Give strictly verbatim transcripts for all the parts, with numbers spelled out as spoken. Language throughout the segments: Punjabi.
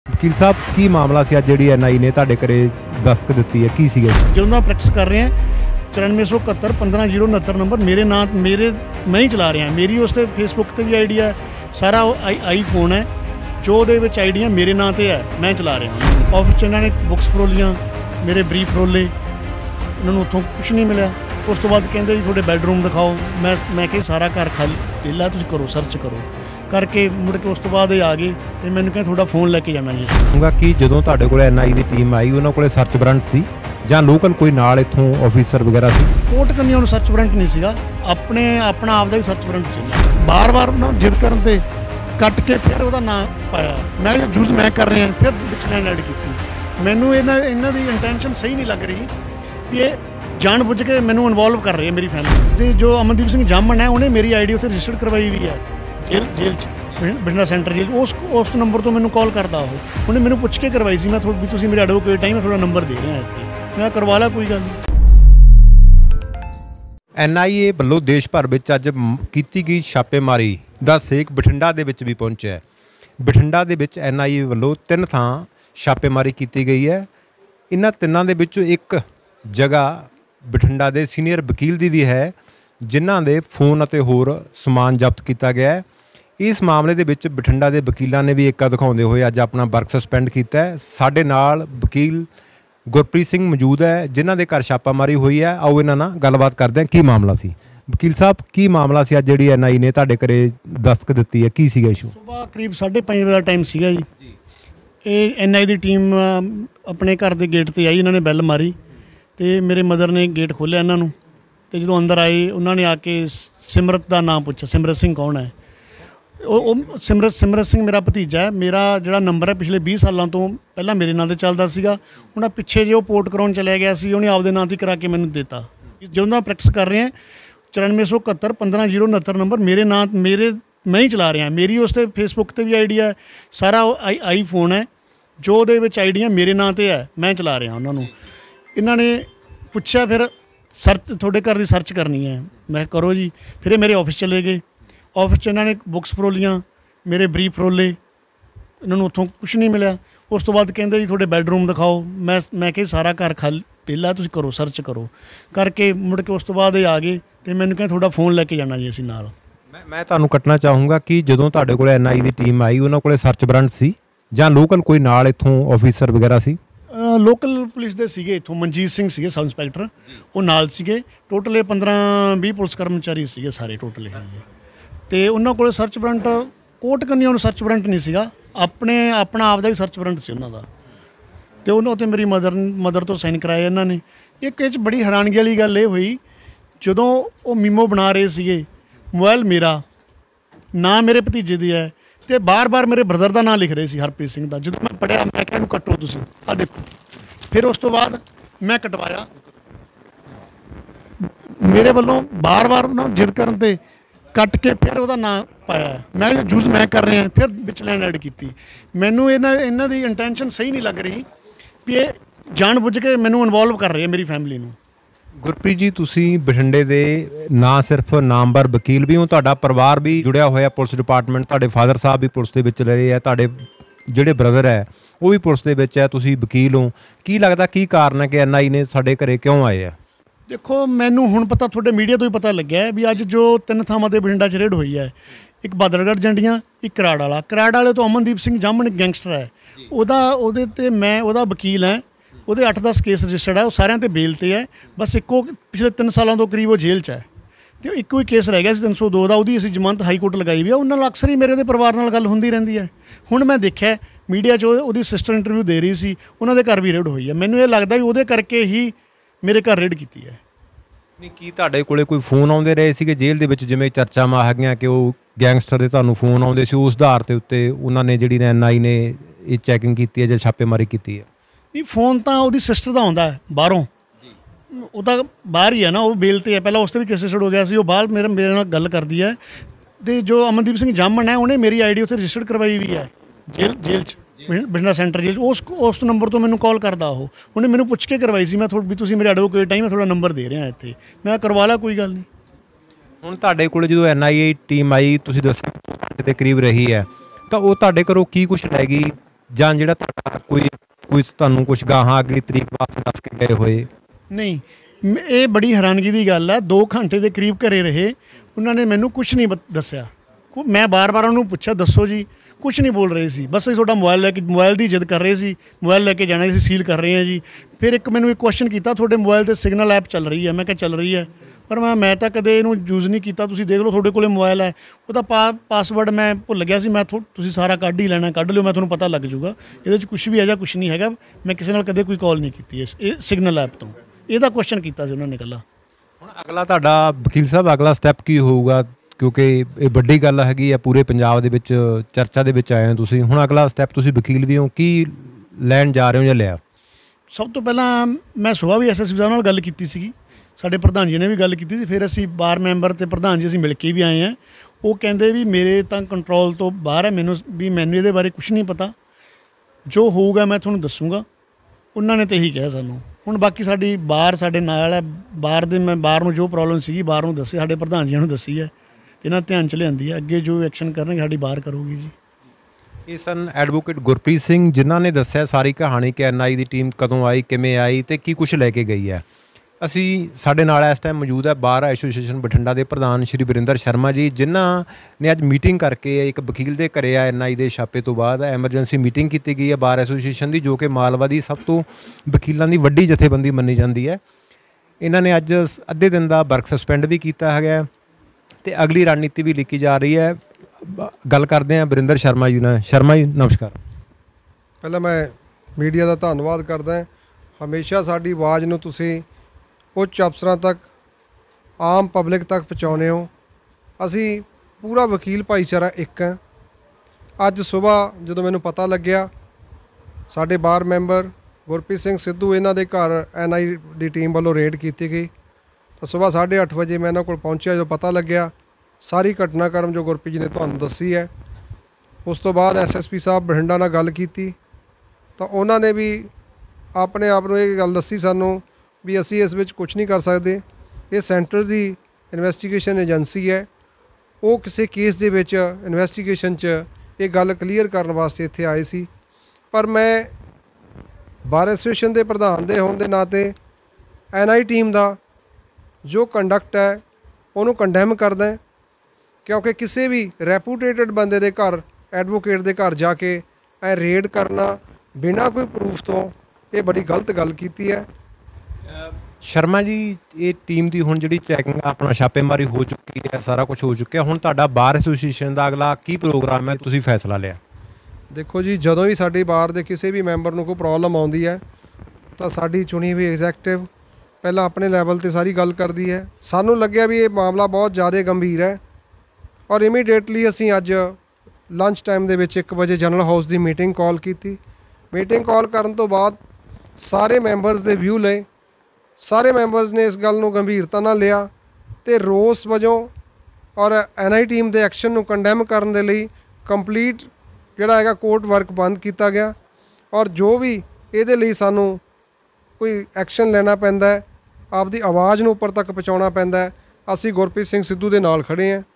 वकील साहब की मामला से जी एन आई ने तुहाडे घरे दस्तक दी है की सी जो मैं प्रैक्टिस कर रहे हैं चौरानवे सौ इकहत्तर पंद्रह जीरो उनहत्तर नंबर मेरे नाम मेरे मैं ही चला रहा मेरी उस फेसबुक पर भी आई डी है सारा आई आई फोन है जो आई डी मेरे नाम से है मैं चला रहा ऑफिस इन्होंने बुक्स फरोलियाँ मेरे बरीफ फरोले इन्होंने उतों कुछ नहीं मिला उस तो बाद कहते जी थोड़े बैडरूम दिखाओ मैं मैं कि सारा घर खाली वेला तुम करो सर्च करो करके मुड़ के उस तो बाद आ गए तो मैंने कहा थोड़ा फोन लैके जाना जी कहूँगा कि जो तुहाडे कोल एन आई की टीम आई उन्होंने कोल सर्च वारंट सी ਜਾਂ ਲੋਕਲ ਕੋਈ ਨਾਲ ਇੱਥੋਂ ਆਫੀਸਰ ਵਗੈਰਾ ਸੀ ਕੋਰਟ ਕੰਨੀ ਉਹਨੂੰ ਸਰਚ ਵਾਰੰਟ ਨਹੀਂ ਸੀਗਾ ਆਪਣੇ ਆਪਣਾ ਆਪਦਾ ਹੀ ਸਰਚ ਵਾਰੰਟ ਸੀ ਬਾਰ-ਬਾਰ ਨਾ ਜਿੱਦ ਕਰਨ ਤੇ ਕੱਟ ਕੇ ਫਿਰ ਉਹਦਾ ਨਾਂ ਪਾਇਆ ਮੈਂ ਜੂਸ ਮੈਂ ਕਰ ਰਿਹਾ ਫਿਰ ਡਿਕਸ਼ਨਰੀ ਐਡ ਕੀਤੀ ਮੈਨੂੰ ਇਹਨਾਂ ਇਹਨਾਂ ਦੀ ਇੰਟੈਂਸ਼ਨ ਸਹੀ ਨਹੀਂ ਲੱਗ ਰਹੀ ਕਿ ਇਹ ਜਾਣ ਬੁੱਝ ਕੇ ਮੈਨੂੰ ਇਨਵੋਲਵ ਕਰ ਰਹੀ ਹੈ ਮੇਰੀ ਫੈਮਿਲੀ ਤੇ ਜੋ ਅਮਨਦੀਪ ਸਿੰਘ ਜਾਮਣ ਹੈ ਉਹਨੇ ਮੇਰੀ ਆਈਡੀ ਉੱਥੇ ਰਜਿਸਟਰ ਕਰਵਾਈ ਵੀ ਹੈ ਜੇਲ੍ਹ ਜੇਲ੍ਹ 'ਚ ਬਿਜਨਸ ਸੈਂਟਰ ਜੇਲ੍ਹ ਉਸ ਉਸ ਨੰਬਰ ਤੋਂ ਮੈਨੂੰ ਕਾਲ ਕਰਦਾ ਉਹ ਉਹਨੇ ਮੈਨੂੰ ਪੁੱਛ ਕੇ ਕਰਵਾਈ ਸੀ ਮੈਂ ਥੋੜੀ ਤੁਸੀਂ ਮੇਰੇ ਐਡਵੋਕੇਟ ਆਈ ਮੈਂ ਤੁਹਾਡਾ ਨੰਬਰ ਦੇ ਰਿਹਾ ਇੱਥੇ मैं करवा ला कोई गल एन आई ए ਵੱਲੋਂ देश भर ਵਿੱਚ ਅੱਜ ਕੀਤੀ ਗਈ ਛਾਪੇਮਾਰੀ ਦਾ ਸੇਕ ਬਠਿੰਡਾ ਦੇ ਵਿੱਚ ਵੀ ਪਹੁੰਚਿਆ ਹੈ। ਬਠਿੰਡਾ ਦੇ ਵਿੱਚ ਐਨ ਆਈ ਏ ਵੱਲੋਂ ਤਿੰਨ ਥਾਂ ਛਾਪੇਮਾਰੀ ਕੀਤੀ ਗਈ ਹੈ। ਇਹਨਾਂ ਤਿੰਨਾਂ ਦੇ ਵਿੱਚੋਂ ਇੱਕ ਜਗ੍ਹਾ ਬਠਿੰਡਾ ਦੇ ਸੀਨੀਅਰ ਵਕੀਲ ਦੀ ਵੀ ਹੈ ਜਿਨ੍ਹਾਂ ਦੇ ਫੋਨ ਅਤੇ ਹੋਰ ਸਮਾਨ ਜ਼ਬਤ ਕੀਤਾ ਗਿਆ ਹੈ। ਇਸ ਮਾਮਲੇ ਦੇ ਵਿੱਚ ਬਠਿੰਡਾ ਦੇ ਵਕੀਲਾਂ ਨੇ ਵੀ ਏਕਾ ਦਿਖਾਉਂਦੇ ਹੋਏ ਅੱਜ ਆਪਣਾ ਵਰਕ ਸਸਪੈਂਡ ਕੀਤਾ ਹੈ। ਸਾਡੇ ਨਾਲ ਵਕੀਲ ਗੁਰਪ੍ਰੀਤ ਸਿੰਘ ਮੌਜੂਦ ਹੈ ਜਿਨ੍ਹਾਂ ਦੇ ਘਰ ਛਾਪਾਮਾਰੀ ਹੋਈ ਹੈ। ਆਓ ਇਹਨਾਂ ਨਾਲ ਗੱਲਬਾਤ ਕਰਦੇ ਹਾਂ ਕੀ ਮਾਮਲਾ ਸੀ। ਵਕੀਲ ਸਾਹਿਬ ਕੀ ਮਾਮਲਾ ਸੀ ਅੱਜ ਜਿਹੜੀ ਐਨ ਆਈ ਨੇ ਤੁਹਾਡੇ ਘਰੇ ਦਸਤਕ ਦਿੱਤੀ ਹੈ ਕੀ ਸੀਗਾ ਇਸ਼ੂ? ਸੁਬਾਹ ਕਰੀਬ ਸਾਢੇ ਪੰਜ ਵਜੇ ਦਾ ਟਾਈਮ ਸੀਗਾ ਜੀ ਇਹ ਐਨ ਆਈ ਦੀ ਟੀਮ ਆਪਣੇ ਘਰ ਦੇ ਗੇਟ 'ਤੇ ਆਈ ਇਹਨਾਂ ਨੇ ਬੈਲ ਮਾਰੀ ਅਤੇ ਮੇਰੇ ਮਦਰ ਨੇ ਗੇਟ ਖੋਲ੍ਹਿਆ ਇਹਨਾਂ ਨੂੰ ਅਤੇ ਜਦੋਂ ਅੰਦਰ ਆਏ ਉਹਨਾਂ ਨੇ ਆ ਕੇ ਸਿਮਰਤ ਦਾ ਨਾਮ ਪੁੱਛਿਆ ਸਿਮਰਤ ਸਿੰਘ ਕੌਣ ਹੈ ਉਹ ਉਹ ਸਿਮਰਤ ਸਿਮਰਤ ਸਿੰਘ ਮੇਰਾ ਭਤੀਜਾ ਹੈ ਮੇਰਾ ਜਿਹੜਾ ਨੰਬਰ ਹੈ ਪਿਛਲੇ ਵੀਹ ਸਾਲਾਂ ਤੋਂ ਪਹਿਲਾਂ ਮੇਰੇ ਨਾਂ 'ਤੇ ਚੱਲਦਾ ਸੀਗਾ ਉਹਨਾਂ ਪਿੱਛੇ ਜੇ ਉਹ ਪੋਰਟ ਕਰਾਉਣ ਚਲਿਆ ਗਿਆ ਸੀ ਉਹਨੇ ਆਪਦੇ ਨਾਂ 'ਤੇ ਕਰਾ ਕੇ ਮੈਨੂੰ ਦਿੱਤਾ ਜਦੋਂ ਮੈਂ ਪ੍ਰੈਕਟਿਸ ਕਰ ਰਿਹਾ ਚੌਰਾਨਵੇਂ ਸੌ ਇਕਹੱਤਰ ਪੰਦਰਾਂ ਜੀਰੋ ਉਨਹੱਤਰ ਨੰਬਰ ਮੇਰੇ ਨਾਂ ਮੇਰੇ ਮੈਂ ਹੀ ਚਲਾ ਰਿਹਾ ਮੇਰੀ ਉਸ 'ਤੇ ਫੇਸਬੁੱਕ 'ਤੇ ਵੀ ਆਈ ਡੀ ਹੈ ਸਾਰਾ ਆਈ ਆਈ ਫੋਨ ਹੈ ਜੋ ਉਹਦੇ ਵਿੱਚ ਆਈ ਡੀਆਂ ਮੇਰੇ ਨਾਂ 'ਤੇ ਹੈ ਮੈਂ ਚਲਾ ਰਿਹਾ ਉਹਨਾਂ ਨੂੰ ਇਹਨਾਂ ਨੇ ਪੁੱਛਿਆ ਫਿਰ ਸਰਚ ਤੁਹਾਡੇ ਘਰ ਦੀ ਸਰਚ ਕਰਨੀ ਹੈ ਮੈਂ ਕਰੋ ਜੀ ਫਿਰ ਇਹ ਮੇਰੇ ਆਫਿਸ ਚਲੇ ਗਏ ਆਫਿਸ 'ਚ ਇਹਨਾਂ ਨੇ ਬੁੱਕਸ ਫਰੋਲੀਆਂ ਮੇਰੇ ਬਰੀਫ ਫਰੋਲੇ ਇਹਨਾਂ ਨੂੰ ਉੱਥੋਂ ਕੁਛ ਨਹੀਂ ਮਿਲਿਆ ਉਸ ਤੋਂ ਬਾਅਦ ਕਹਿੰਦੇ ਜੀ ਤੁਹਾਡੇ ਬੈਡਰੂਮ ਦਿਖਾਓ ਮੈਂ ਮੈਂ ਕਿਹਾ ਸਾਰਾ ਘਰ ਖਾਲੀ ਪਹਿਲਾਂ ਤੁਸੀਂ ਕਰੋ ਸਰਚ ਕਰੋ ਕਰਕੇ ਮੁੜ ਕੇ ਉਸ ਤੋਂ ਬਾਅਦ ਇਹ ਆ ਗਏ ਅਤੇ ਮੈਨੂੰ ਕਹਿੰਦੇ ਤੁਹਾਡਾ ਫੋਨ ਲੈ ਕੇ ਜਾਣਾ ਜੀ ਅਸੀਂ ਨਾਲ ਮੈਂ ਮੈਂ ਤੁਹਾਨੂੰ ਕੱਟਣਾ ਚਾਹੂੰਗਾ ਕਿ ਜਦੋਂ ਤੁਹਾਡੇ ਕੋਲ ਐਨ ਆਈ ਦੀ ਟੀਮ ਆਈ ਉਹਨਾਂ ਕੋਲ ਸਰਚ ਵਾਰੰਟ ਸੀ ਜਾਂ ਲੋਕਲ ਕੋਈ ਨਾਲ ਇੱਥੋਂ ਆਫੀਸਰ ਵਗੈਰਾ ਸੀ? ਲੋਕਲ ਪੁਲਿਸ ਦੇ ਸੀਗੇ ਇੱਥੋਂ ਮਨਜੀਤ ਸਿੰਘ ਸੀਗੇ ਸਬ ਇੰਸਪੈਕਟਰ ਉਹ ਨਾਲ ਸੀਗੇ ਟੋਟਲ ਇਹ ਪੰਦਰਾਂ ਵੀਹ ਪੁਲਿਸ ਕਰਮਚਾਰੀ ਸੀਗੇ ਸਾਰੇ ਟੋਟਲ ਇਹ ਅਤੇ ਉਹਨਾਂ ਕੋਲ ਸਰਚ ਵਾਰੰਟ ਕੋਰਟ ਕੰਨੀ ਉਹਨੂੰ ਸਰਚ ਵਾਰੰਟ ਨਹੀਂ ਸੀਗਾ ਆਪਣੇ ਆਪਣਾ ਆਪਦਾ ਹੀ ਸਰਚ ਵਾਰੰਟ ਸੀ ਉਹਨਾਂ ਦਾ ਅਤੇ ਉਹਨਾਂ ਉੱਤੇ ਮੇਰੀ ਮਦਰ ਮਦਰ ਤੋਂ ਸਾਈਨ ਕਰਾਏ ਇਹਨਾਂ ਨੇ। ਇੱਕ ਇਹ 'ਚ ਬੜੀ ਹੈਰਾਨਗੀ ਵਾਲੀ ਗੱਲ ਇਹ ਹੋਈ ਜਦੋਂ ਉਹ ਮੀਮੋ ਬਣਾ ਰਹੇ ਸੀਗੇ ਮੋਬਾਇਲ ਮੇਰਾ ਨਾਂ ਮੇਰੇ ਭਤੀਜੇ ਦੀ ਹੈ ਅਤੇ ਬਾਰ-ਬਾਰ ਮੇਰੇ ਬ੍ਰਦਰ ਦਾ ਨਾਂ ਲਿਖ ਰਹੇ ਸੀ ਹਰਪ੍ਰੀਤ ਸਿੰਘ ਦਾ ਜਦੋਂ ਮੈਂ ਪੜ੍ਹਿਆ ਮੈਂ ਕਿਹਾ ਇਹਨੂੰ ਕੱਟੋ ਤੁਸੀਂ ਆਹ ਦੇਖੋ ਫਿਰ ਉਸ ਤੋਂ ਬਾਅਦ ਮੈਂ ਕਟਵਾਇਆ ਮੇਰੇ ਵੱਲੋਂ ਬਾਰ-ਬਾਰ ਨਾ ਜਿੱਦ ਕਰਨ 'ਤੇ ਕੱਟ ਕੇ ਫਿਰ ਉਹਦਾ ਨਾਂ ਪਾਇਆ ਮੈਂ ਜੂਸ ਮੈਂ ਕਰ ਰਿਹਾ ਫਿਰ ਵਿੱਚ ਲਾਈਨ ਐਡ ਕੀਤੀ ਮੈਨੂੰ ਇਹਨਾਂ ਇਹਨਾਂ ਦੀ ਇੰਟੈਂਸ਼ਨ ਸਹੀ ਨਹੀਂ ਲੱਗ ਰਹੀ ਵੀ ਇਹ ਜਾਣ ਬੁੱਝ ਕੇ ਮੈਨੂੰ ਇਨਵੋਲਵ ਕਰ ਰਹੀ ਹੈ ਮੇਰੀ ਫੈਮਿਲੀ ਨੂੰ। ਗੁਰਪ੍ਰੀਤ ਜੀ ਤੁਸੀਂ ਬਠਿੰਡੇ ਦੇ ਨਾ ਸਿਰਫ ਨਾਮਵਰ ਵਕੀਲ ਵੀ ਹੋ ਤੁਹਾਡਾ ਪਰਿਵਾਰ ਵੀ ਜੁੜਿਆ ਹੋਇਆ ਪੁਲਿਸ ਡਿਪਾਰਟਮੈਂਟ ਤੁਹਾਡੇ ਫਾਦਰ ਸਾਹਿਬ ਵੀ ਪੁਲਿਸ ਦੇ ਵਿੱਚ ਰਹੇ ਹੈ ਤੁਹਾਡੇ ਜਿਹੜੇ ਬ੍ਰਦਰ ਹੈ ਉਹ ਵੀ ਪੁਲਿਸ ਦੇ ਵਿੱਚ ਹੈ ਤੁਸੀਂ ਵਕੀਲ ਹੋ ਕੀ ਲੱਗਦਾ ਕੀ ਕਾਰਨ ਹੈ ਕਿ ਐਨ ਆਈ ਨੇ ਸਾਡੇ ਘਰੇ ਕਿਉਂ ਆਏ ਆ? ਦੇਖੋ ਮੈਨੂੰ ਹੁਣ ਪਤਾ ਤੁਹਾਡੇ ਮੀਡੀਆ ਤੋਂ ਹੀ ਪਤਾ ਲੱਗਿਆ ਵੀ ਅੱਜ ਜੋ ਤਿੰਨ ਥਾਵਾਂ 'ਤੇ ਬਠਿੰਡਾ 'ਚ ਰੇਡ ਹੋਈ ਹੈ ਇੱਕ ਬਾਦਲਗੜ੍ਹ ਜੰਡੀਆਂ ਇੱਕ ਕਰਾੜ ਵਾਲਾ ਕਰਾੜ ਵਾਲੇ ਤੋਂ ਅਮਨਦੀਪ ਸਿੰਘ ਜਾਮਣ ਗੈਂਗਸਟਰ ਹੈ ਉਹਦਾ ਉਹਦੇ 'ਤੇ ਮੈਂ ਉਹਦਾ ਵਕੀਲ ਹੈ ਉਹਦੇ ਅੱਠ ਦਸ ਕੇਸ ਰਜਿਸਟਰਡ ਹੈ ਉਹ ਸਾਰਿਆਂ 'ਤੇ ਬੇਲ 'ਤੇ ਹੈ ਬਸ ਇੱਕੋ ਪਿਛਲੇ ਤਿੰਨ ਸਾਲਾਂ ਤੋਂ ਕਰੀਬ ਉਹ ਜੇਲ੍ਹ 'ਚ ਹੈ ਅਤੇ ਇੱਕੋ ਹੀ ਕੇਸ ਰਹਿ ਗਿਆ ਸੀ ਤਿੰਨ ਸੌ ਦੋ ਦਾ ਉਹਦੀ ਅਸੀਂ ਜ਼ਮਾਨਤ ਹਾਈ ਕੋਰਟ ਲਗਾਈ ਵੀ ਆ ਉਹਨਾਂ ਨਾਲ ਅਕਸਰ ਹੀ ਮੇਰੇ ਉਹਦੇ ਪਰਿਵਾਰ ਨਾਲ ਗੱਲ ਹੁੰਦੀ ਰਹਿੰਦੀ ਹੈ। ਹੁਣ ਮੈਂ ਦੇਖਿਆ ਮੀਡੀਆ 'ਚ ਉਹਦੀ ਸਿਸਟਰ ਇੰਟਰਵਿਊ ਦੇ ਰਹੀ ਸੀ ਉਹਨਾਂ ਦੇ ਘਰ ਵੀ ਰੇਡ ਹੋਈ ਹੈ ਮੈਨੂੰ ਇਹ ਲੱਗਦਾ ਵੀ ਉਹਦੇ ਕਰਕੇ ਹੀ ਮੇਰੇ ਘਰ ਰੇਡ ਕੀਤੀ ਹੈ। ਨਹੀਂ ਕੀ ਤੁਹਾਡੇ ਕੋਲੇ ਕੋਈ ਫੋਨ ਆਉਂਦੇ ਰਹੇ ਸੀਗੇ ਜੇਲ੍ਹ ਦੇ ਵਿੱਚ ਜਿਵੇਂ ਚਰਚਾਵਾਂ ਹੈਗੀਆਂ ਕਿ ਉਹ ਗੈਂਗਸਟਰ ਦੇ ਤੁਹਾਨੂੰ ਫੋਨ ਆਉਂਦੇ ਸੀ ਉਸ ਆਧਾਰ ਦੇ ਉੱਤੇ ਉਹਨਾਂ ਨੇ ਜਿਹੜੀ ਐਨ ਆਈ ਨੇ ਇਹ ਚੈਕਿੰਗ ਕੀਤੀ ਹੈ ਜਾਂ ਛਾਪੇਮਾਰੀ ਕੀਤੀ ਹੈ? ਨਹੀਂ ਫੋਨ ਤਾਂ ਉਹਦੀ ਸਿਸਟਰ ਦਾ ਆਉਂਦਾ ਬਾਹਰੋਂ ਉਹ ਤਾਂ ਬਾਹਰ ਹੀ ਹੈ ਨਾ ਉਹ ਬੇਲ 'ਤੇ ਹੈ ਪਹਿਲਾਂ ਉਸ 'ਤੇ ਵੀ ਕੇਸ ਰਜਿਸਟਰਡ ਹੋ ਗਿਆ ਸੀ ਉਹ ਬਾਹਰ ਮੇਰੇ ਮੇਰੇ ਨਾਲ ਗੱਲ ਕਰਦੀ ਹੈ ਅਤੇ ਜੋ ਅਮਨਦੀਪ ਸਿੰਘ ਜਾਮਣ ਹੈ ਉਹਨੇ ਮੇਰੀ ਆਈ ਡੀ ਉੱਥੇ ਰਜਿਸਟਰਡ ਕਰਵਾਈ ਵੀ ਹੈ ਜੇਲ੍ਹ ਜੇਲ੍ਹ 'ਚ ਬਿਜਨਸ ਸੈਂਟਰ ਜੇਲ੍ਹ ਉਸ ਉਸ ਨੰਬਰ ਤੋਂ ਮੈਨੂੰ ਕਾਲ ਕਰਦਾ ਉਹ ਉਹਨੇ ਮੈਨੂੰ ਪੁੱਛ ਕੇ ਕਰਵਾਈ ਸੀ ਮੈਂ ਥੋੜੀ ਵੀ ਤੁਸੀਂ ਮੇਰੇ ਐਡਵੋਕੇਟ ਆਈ ਮੈਂ ਤੁਹਾਡਾ ਨੰਬਰ ਦੇ ਰਿਹਾ ਇੱਥੇ ਮੈਂ ਕਰਵਾ ਲਾ ਕੋਈ ਗੱਲ ਨਹੀਂ। ਹੁਣ ਤੁਹਾਡੇ ਕੋਲ ਜਦੋਂ ਐਨ ਆਈ ਏ ਟੀਮ ਆਈ ਤੁਸੀਂ ਦੱਸਿਆ ਘੰਟੇ ਦੇ ਕਰੀਬ ਰਹੀ ਹੈ ਤਾਂ ਉਹ ਤੁਹਾਡੇ ਘਰੋਂ ਕੀ ਕੁਛ ਲੈ ਗਈ ਜਾਂ ਜਿਹੜਾ ਤੁਹਾਡਾ ਕੋਈ ਕੋਈ ਤੁਹਾਨੂੰ ਕੁਝ ਗਾਹਾਂ ਅਗਲੀ ਤਰੀਕ ਵਾਸਤੇ ਦੱਸ ਕੇ ਗਏ ਹੋਏ? ਨਹੀਂ, ਮ- ਇਹ ਬੜੀ ਹੈਰਾਨਗੀ ਦੀ ਗੱਲ ਹੈ। ਦੋ ਘੰਟੇ ਦੇ ਕਰੀਬ ਘਰੇ ਰਹੇ, ਉਹਨਾਂ ਨੇ ਮੈਨੂੰ ਕੁਝ ਨਹੀਂ ਬ- ਦੱਸਿਆ। ਕੋ- ਮੈਂ ਬਾਰ-ਬਾਰ ਉਹਨੂੰ ਪੁੱਛਿਆ, ਦੱਸੋ ਜੀ, ਕੁਝ ਨਹੀਂ ਬੋਲ ਰਹੇ ਸੀ। ਬਸ ਅਸੀਂ ਤੁਹਾਡਾ ਮੋਬਾਈਲ ਲੈ ਕੇ ਮੋਬਾਈਲ ਦੀ ਜਿੱਦ ਕਰ ਰਹੇ ਸੀ, ਮੋਬਾਈਲ ਲੈ ਕੇ ਜਾਣਾ ਸੀ, ਸੀਲ ਕਰ ਰਹੇ ਹਾਂ ਜੀ। ਫਿਰ ਇੱਕ ਮੈਨੂੰ ਇੱਕ ਕੁਐਸਚਨ ਕੀਤਾ, ਤੁਹਾਡੇ ਮੋਬਾਈਲ 'ਤੇ ਸਿਗਨਲ ਐਪ ਚੱਲ ਰਹੀ ਹੈ? ਮੈਂ ਕਿਹਾ ਚੱਲ ਰਹੀ ਹੈ, ਪਰ ਮੈਂ ਮੈਂ ਤਾਂ ਕਦੇ ਇਹਨੂੰ ਯੂਜ਼ ਨਹੀਂ ਕੀਤਾ। ਤੁਸੀਂ ਦੇਖ ਲਓ, ਤੁਹਾਡੇ ਕੋਲੇ ਮੋਬਾਈਲ ਹੈ, ਉਹਦਾ ਪਾ ਪਾਸਵਰਡ ਮੈਂ ਭੁੱਲ ਗਿਆ ਸੀ। ਮੈਂ ਥੋ- ਤੁਸੀਂ ਸਾਰਾ ਕੱਢ ਹੀ ਲੈਣਾ, ਕੱਢ ਲਿਓ, ਮੈਂ ਤੁਹਾਨੂੰ ਪਤਾ ਲੱਗ ਜਾਊਗਾ ਇਹਦੇ 'ਚ ਕੁਝ ਵੀ ਹੈ ਜਾਂ ਕੁਝ ਨਹੀਂ ਹੈਗਾ। ਮੈਂ ਕਿਸੇ ਨਾਲ ਕਦੇ ਕੋਈ ਕਾਲ ਨਹੀਂ ਕੀਤੀ ਇਸ ਇਹ ਸਿਗਨਲ ਐਪ ਤੋਂ। ਇਹਦਾ ਕੁਐਸਚਨ ਕੀਤਾ ਸੀ ਉਹਨਾਂ ਨੇ ਇਕੱਲਾ। ਹੁਣ ਅਗਲਾ ਤੁਹਾਡਾ ਵਕੀਲ ਸਾਹਿਬ ਅਗਲਾ ਸਟੈਪ ਕੀ ਹੋਊਗਾ? ਕਿਉਂਕਿ ਇਹ ਵੱਡੀ ਗੱਲ ਹੈਗੀ ਆ, ਪੂਰੇ ਪੰਜਾਬ ਦੇ ਵਿੱਚ ਚਰਚਾ ਦੇ ਵਿੱਚ ਆਏ ਹੋ ਤੁਸੀਂ। ਹੁਣ ਅਗਲਾ ਸਟੈਪ, ਤੁਸੀਂ ਵਕੀਲ ਵੀ ਹੋ, ਕੀ ਲੈਣ ਜਾ ਰਹੇ ਹੋ ਜਾਂ ਲਿਆ? ਸਭ ਤੋਂ ਪਹਿਲਾਂ ਮੈਂ ਸੁਬਾਹ ਵੀ ਐਸ ਐਸ ਪੀ ਸਾਹਿਬ ਨਾਲ ਗੱਲ ਕੀਤੀ ਸੀਗੀ, ਸਾਡੇ ਪ੍ਰਧਾਨ ਜੀ ਨੇ ਵੀ ਗੱਲ ਕੀਤੀ ਸੀ। ਫਿਰ ਅਸੀਂ ਬਾਰ ਮੈਂਬਰ ਤੇ ਪ੍ਰਧਾਨ ਜੀ ਅਸੀਂ ਮਿਲ ਕੇ ਵੀ ਆਏ ਹਾਂ। ਉਹ ਕਹਿੰਦੇ ਵੀ ਮੇਰੇ ਤਾਂ ਕੰਟਰੋਲ ਤੋਂ ਬਾਹਰ ਹੈ, ਮੈਨੂੰ ਵੀ ਮੈਨੂੰ ਇਹਦੇ ਬਾਰੇ ਕੁਝ ਨਹੀਂ ਪਤਾ, ਜੋ ਹੋਊਗਾ ਮੈਂ ਤੁਹਾਨੂੰ ਦੱਸੂਗਾ। ਉਹਨਾਂ ਨੇ ਤਾਂ ਇਹੀ ਕਿਹਾ ਸਾਨੂੰ। ਹੁਣ ਬਾਕੀ ਸਾਡੀ ਬਾਰ ਸਾਡੇ ਨਾਲ ਹੈ, ਬਾਰ ਦੇ ਮੈਂ ਬਾਰ ਨੂੰ ਜੋ ਪ੍ਰੋਬਲਮ ਸੀਗੀ ਬਾਰ ਨੂੰ ਦੱਸੀ, ਸਾਡੇ ਪ੍ਰਧਾਨ ਜੀ ਨੂੰ ਦੱਸੀ ਹੈ, ਤੇ ਇਹਨਾਂ ਧਿਆਨ 'ਚ ਲਿਆਂਦੀ ਹੈ। ਅੱਗੇ ਜੋ ਐਕਸ਼ਨ ਕਰਨਗੇ ਸਾਡੀ ਬਾਰ ਕਰੂਗੀ ਜੀ। ਇਹ ਸਨ ਐਡਵੋਕੇਟ ਗੁਰਪ੍ਰੀਤ ਸਿੰਘ, ਜਿਨ੍ਹਾਂ ਨੇ ਦੱਸਿਆ ਸਾਰੀ ਕਹਾਣੀ ਕਿ ਐਨ ਆਈ ਦੀ ਟੀਮ ਕਦੋਂ ਆਈ, ਕਿਵੇਂ ਆਈ ਤੇ ਕੀ ਕੁਝ ਲੈ ਕੇ ਗਈ ਹੈ। ਅਸੀਂ ਸਾਡੇ ਨਾਲ ਇਸ ਟਾਈਮ ਮੌਜੂਦ ਹੈ ਬਾਰ ਐਸੋਸੀਏਸ਼ਨ ਬਠਿੰਡਾ ਦੇ ਪ੍ਰਧਾਨ ਸ਼੍ਰੀ ਵਰਿੰਦਰ ਸ਼ਰਮਾ ਜੀ, ਜਿਨ੍ਹਾਂ ਨੇ ਅੱਜ ਮੀਟਿੰਗ ਕਰਕੇ ਇੱਕ ਵਕੀਲ ਦੇ ਘਰੇ ਆ ਐਨ ਆਈ ਦੇ ਛਾਪੇ ਤੋਂ ਬਾਅਦ ਐਮਰਜੈਂਸੀ ਮੀਟਿੰਗ ਕੀਤੀ ਗਈ ਹੈ ਬਾਰ ਐਸੋਸੀਏਸ਼ਨ ਦੀ, ਜੋ ਕਿ ਮਾਲਵਾ ਦੀ ਸਭ ਤੋਂ ਵਕੀਲਾਂ ਦੀ ਵੱਡੀ ਜਥੇਬੰਦੀ ਮੰਨੀ ਜਾਂਦੀ ਹੈ। ਇਹਨਾਂ ਨੇ ਅੱਜ ਅੱਧੇ ਦਿਨ ਦਾ ਵਰਕ ਸਸਪੈਂਡ ਵੀ ਕੀਤਾ ਹੈਗਾ ਤੇ ਅਗਲੀ ਰਣਨੀਤੀ ਵੀ ਲਿਖੀ ਜਾ ਰਹੀ ਹੈ। ਗੱਲ ਕਰਦੇ ਹਾਂ ਵਰਿੰਦਰ ਸ਼ਰਮਾ ਜੀ ਨਾਲ। ਸ਼ਰਮਾ ਜੀ ਨਮਸਕਾਰ। ਪਹਿਲਾਂ ਮੈਂ ਮੀਡੀਆ ਦਾ ਧੰਨਵਾਦ ਕਰਦਾ ਹਾਂ। ਹਮੇਸ਼ਾ ਸਾਡੀ ਆਵਾਜ਼ ਨੂੰ ਤੁਸੀਂ ਉੱਚ ਅਫਸਰਾਂ ਤੱਕ, ਆਮ ਪਬਲਿਕ ਤੱਕ ਪਹੁੰਚਾਉਂਦੇ ਹੋ। ਅਸੀਂ ਪੂਰਾ ਵਕੀਲ ਭਾਈਚਾਰਾ ਇੱਕ ਹੈ। ਅੱਜ ਸਵੇਰ ਜਦੋਂ ਮੈਨੂੰ ਪਤਾ ਲੱਗਿਆ ਸਾਡੇ ਬਾਰ ਮੈਂਬਰ ਗੁਰਪ੍ਰੀਤ ਸਿੰਘ ਸਿੱਧੂ ਇਹਨਾਂ ਦੇ ਘਰ ਐਨ ਆਈ ਦੀ ਟੀਮ ਵੱਲੋਂ ਰੇਡ ਕੀਤੀ ਗਈ, ਤਾਂ ਸਵੇਰ ਸਾਢੇ ਅੱਠ ਵਜੇ ਮੈਂ ਇਹਨਾਂ ਕੋਲ ਪਹੁੰਚਿਆ। ਜਦੋਂ ਪਤਾ ਲੱਗਿਆ ਸਾਰੀ ਘਟਨਾਕ੍ਰਮ ਜੋ ਗੁਰਪ੍ਰੀਤ ਜੀ ਨੇ ਤੁਹਾਨੂੰ ਦੱਸੀ ਹੈ, ਉਸ ਤੋਂ ਬਾਅਦ ਐਸ ਐਸ ਪੀ ਸਾਹਿਬ ਬਠਿੰਡਾ ਨਾਲ ਗੱਲ ਕੀਤੀ, ਤਾਂ ਉਹਨਾਂ ਨੇ ਵੀ ਆਪਣੇ ਆਪ ਨੂੰ ਇਹ ਗੱਲ ਦੱਸੀ ਸਾਨੂੰ ਵੀ ਅਸੀਂ ਇਸ ਵਿੱਚ ਕੁਝ ਨਹੀਂ ਕਰ ਸਕਦੇ। ਇਹ ਸੈਂਟਰ ਦੀ ਇਨਵੈਸਟੀਗੇਸ਼ਨ ਏਜੰਸੀ ਹੈ, ਉਹ ਕਿਸੇ ਕੇਸ ਦੇ ਵਿੱਚ ਇਨਵੈਸਟੀਗੇਸ਼ਨ 'ਚ ਇਹ ਗੱਲ ਕਲੀਅਰ ਕਰਨ ਵਾਸਤੇ ਇੱਥੇ ਆਏ ਸੀ। ਪਰ ਮੈਂ ਬਾਰ ਐਸੋਸੀਏਸ਼ਨ ਦੇ ਪ੍ਰਧਾਨ ਦੇ ਹੋਣ ਦੇ ਨਾਤੇ ਐਨ ਆਈ ਟੀਮ ਦਾ ਜੋ ਕੰਡਕਟ ਹੈ ਉਹਨੂੰ ਕੰਡੈਮ ਕਰਦਾ, ਕਿਉਂਕਿ ਕਿਸੇ ਵੀ ਰੈਪੂਟੇਟਡ ਬੰਦੇ ਦੇ ਘਰ, ਐਡਵੋਕੇਟ ਦੇ ਘਰ ਜਾ ਕੇ ਐ ਰੇਡ ਕਰਨਾ ਬਿਨਾਂ ਕੋਈ ਪ੍ਰੂਫ ਤੋਂ, ਇਹ ਬੜੀ ਗਲਤ ਗੱਲ ਕੀਤੀ ਹੈ। ਸ਼ਰਮਾ ਜੀ, ਇਹ ਟੀਮ ਦੀ ਹੁਣ ਜਿਹੜੀ ਚੈਕਿੰਗ ਆਪਣਾ ਛਾਪੇਮਾਰੀ ਹੋ ਚੁੱਕੀ ਹੈ, ਸਾਰਾ ਕੁਝ ਹੋ ਚੁੱਕਿਆ, ਹੁਣ ਤੁਹਾਡਾ ਬਾਰ ਐਸੋਸੀਏਸ਼ਨ ਦਾ ਅਗਲਾ ਕੀ ਪ੍ਰੋਗਰਾਮ ਹੈ? ਤੁਸੀਂ ਫੈਸਲਾ ਲਿਆ? ਦੇਖੋ ਜੀ, ਜਦੋਂ ਵੀ ਸਾਡੀ ਬਾਰ ਦੇ ਕਿਸੇ ਵੀ ਮੈਂਬਰ ਨੂੰ ਕੋਈ ਪ੍ਰੋਬਲਮ ਆਉਂਦੀ ਹੈ ਤਾਂ ਸਾਡੀ ਚੁਣੀ ਹੋਈ ਐਗਜ਼ੈਕਟਿਵ ਪਹਿਲਾਂ ਆਪਣੇ ਲੈਵਲ 'ਤੇ ਸਾਰੀ ਗੱਲ ਕਰਦੀ ਹੈ। ਸਾਨੂੰ ਲੱਗਿਆ ਵੀ ਇਹ ਮਾਮਲਾ ਬਹੁਤ ਜ਼ਿਆਦਾ ਗੰਭੀਰ ਹੈ ਔਰ ਇਮੀਡੀਏਟਲੀ ਅਸੀਂ ਅੱਜ ਲੰਚ ਟਾਈਮ ਦੇ ਵਿੱਚ ਇੱਕ ਵਜੇ ਜਨਰਲ ਹਾਊਸ ਦੀ ਮੀਟਿੰਗ ਕਾਲ ਕੀਤੀ। ਮੀਟਿੰਗ ਕਾਲ ਕਰਨ ਤੋਂ ਬਾਅਦ ਸਾਰੇ ਮੈਂਬਰਸ ਦੇ ਵਿਊ ਲਏ। ਸਾਰੇ ਮੈਂਬਰਸ ਨੇ ਇਸ ਗੱਲ ਨੂੰ ਗੰਭੀਰਤਾ ਨਾਲ ਲਿਆ ਅਤੇ ਰੋਸ ਵਜੋਂ ਔਰ ਐਨ ਆਈ ਟੀਮ ਦੇ ਐਕਸ਼ਨ ਨੂੰ ਕੰਡੈਮ ਕਰਨ ਦੇ ਲਈ ਕੰਪਲੀਟ ਜਿਹੜਾ ਹੈਗਾ ਕੋਰਟ ਵਰਕ ਬੰਦ ਕੀਤਾ ਗਿਆ। ਔਰ ਜੋ ਵੀ ਇਹਦੇ ਲਈ ਸਾਨੂੰ ਕੋਈ ਐਕਸ਼ਨ ਲੈਣਾ ਪੈਂਦਾ ਹੈ, ਆਪਦੀ ਆਵਾਜ਼ ਨੂੰ ਉੱਪਰ ਤੱਕ ਪਹੁੰਚਾਉਣਾ ਪੈਂਦਾ ਹੈ, ਅਸੀਂ ਗੁਰਪ੍ਰੀਤ ਸਿੰਘ ਸਿੱਧੂ ਦੇ ਨਾਲ ਖੜੇ ਹਾਂ।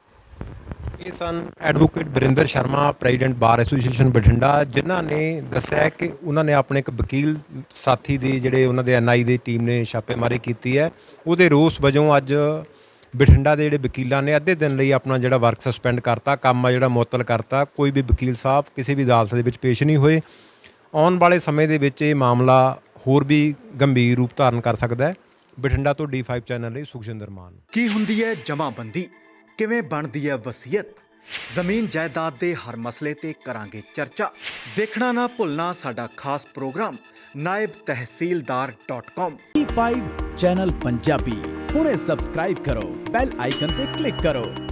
ਇਹ ਸਨ advocate Varinder Sharma, president bar association Bathinda, ਜਿਨ੍ਹਾਂ ਨੇ ਦੱਸਿਆ ਕਿ ਉਹਨਾਂ ਨੇ ਆਪਣੇ ਇੱਕ ਵਕੀਲ ਸਾਥੀ ਦੀ, ਜਿਹੜੇ ਉਹਨਾਂ ਦੇ ਐਨ ਆਈ ਦੀ ਟੀਮ ਨੇ ਛਾਪੇਮਾਰੀ ਕੀਤੀ ਹੈ, ਉਹਦੇ ਰੋਸ ਵਜੋਂ ਅੱਜ ਬਠਿੰਡਾ ਦੇ ਜਿਹੜੇ ਵਕੀਲਾਂ ਨੇ ਅੱਧੇ ਦਿਨ ਲਈ ਆਪਣਾ ਜਿਹੜਾ ਵਰਕ ਸਸਪੈਂਡ ਕਰਤਾ, ਕੰਮ ਆ ਜਿਹੜਾ ਮੁਅੱਤਲ ਕਰਤਾ। ਕੋਈ ਵੀ ਵਕੀਲ ਸਾਹਿਬ ਕਿਸੇ ਵੀ ਅਦਾਲਤ ਦੇ ਵਿੱਚ ਪੇਸ਼ ਨਹੀਂ ਹੋਏ। ਆਉਣ ਵਾਲੇ ਸਮੇਂ ਦੇ ਵਿੱਚ ਇਹ ਮਾਮਲਾ ਹੋਰ ਵੀ ਗੰਭੀਰ ਰੂਪ ਧਾਰਨ ਕਰ ਸਕਦਾ ਹੈ। ਬਠਿੰਡਾ ਤੋਂ ਡੀ ਫਾਈਵ ਚੈਨਲ ਲਈ ਸੁਖਜਿੰਦਰ ਮਾਨ। ਕੀ ਹੁੰਦੀ ਹੈ ਜਮਾਬੰਦੀ, ਕਿਵੇਂ ਬਣਦੀ ਹੈ ਵਸੀਅਤ, ਜ਼ਮੀਨ ਜਾਇਦਾਦ ਦੇ ਹਰ ਮਸਲੇ ਤੇ ਕਰਾਂਗੇ ਚਰਚਾ। ਦੇਖਣਾ ਨਾ ਭੁੱਲਣਾ ਸਾਡਾ ਖਾਸ ਪ੍ਰੋਗਰਾਮ ਨਾਇਬ ਤਹਿਸੀਲਦਾਰ dot com. D five channel Punjabi ਹੁਣੇ ਸਬਸਕ੍ਰਾਈਬ ਕਰੋ, ਬੈਲ ਆਈਕਨ ਤੇ ਕਲਿੱਕ ਕਰੋ।